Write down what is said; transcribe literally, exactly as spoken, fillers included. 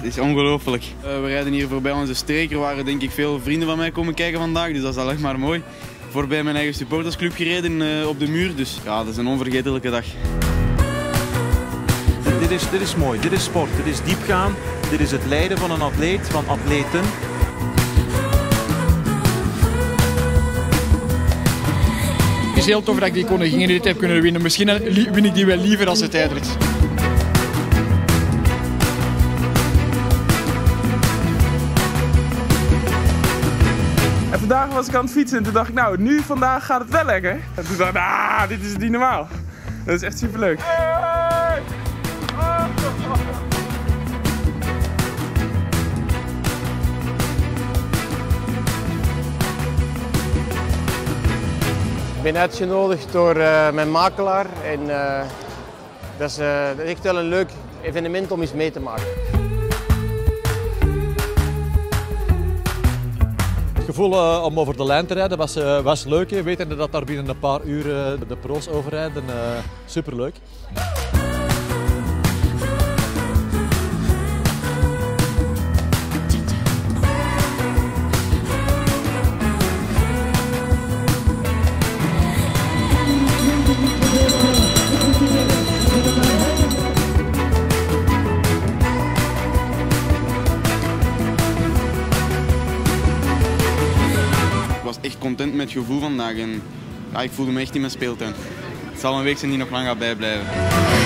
het is ongelooflijk. Uh, we rijden hier voorbij onze streek. Er waren denk ik veel vrienden van mij komen kijken vandaag, dus dat is alleen maar mooi. Voorbij mijn eigen supportersclub gereden uh, op de muur, dus ja, dat is een onvergetelijke dag. Dit is, dit is mooi, dit is sport, dit is diepgaan, dit is het leiden van een atleet, van atleten. Het is heel tof dat ik die koninginrit heb kunnen winnen. Misschien win ik die wel liever als het tijdrit. En vandaag was ik aan het fietsen en toen dacht ik, nou, nu vandaag gaat het wel lekker. En toen dacht ik, ah, dit is niet normaal. Dat is echt superleuk. Hey! Oh! Ik ben uitgenodigd door uh, mijn makelaar en uh, dat, is, uh, dat is echt wel een leuk evenement om eens mee te maken. Het gevoel uh, om over de lijn te rijden was, uh, was leuk. Hè. Weten dat daar binnen een paar uur uh, de pro's overrijden, uh, superleuk. Ik was echt content met het gevoel vandaag en ja, ik voelde me echt in mijn speeltuin. Het zal een week zijn die nog lang gaat bijblijven.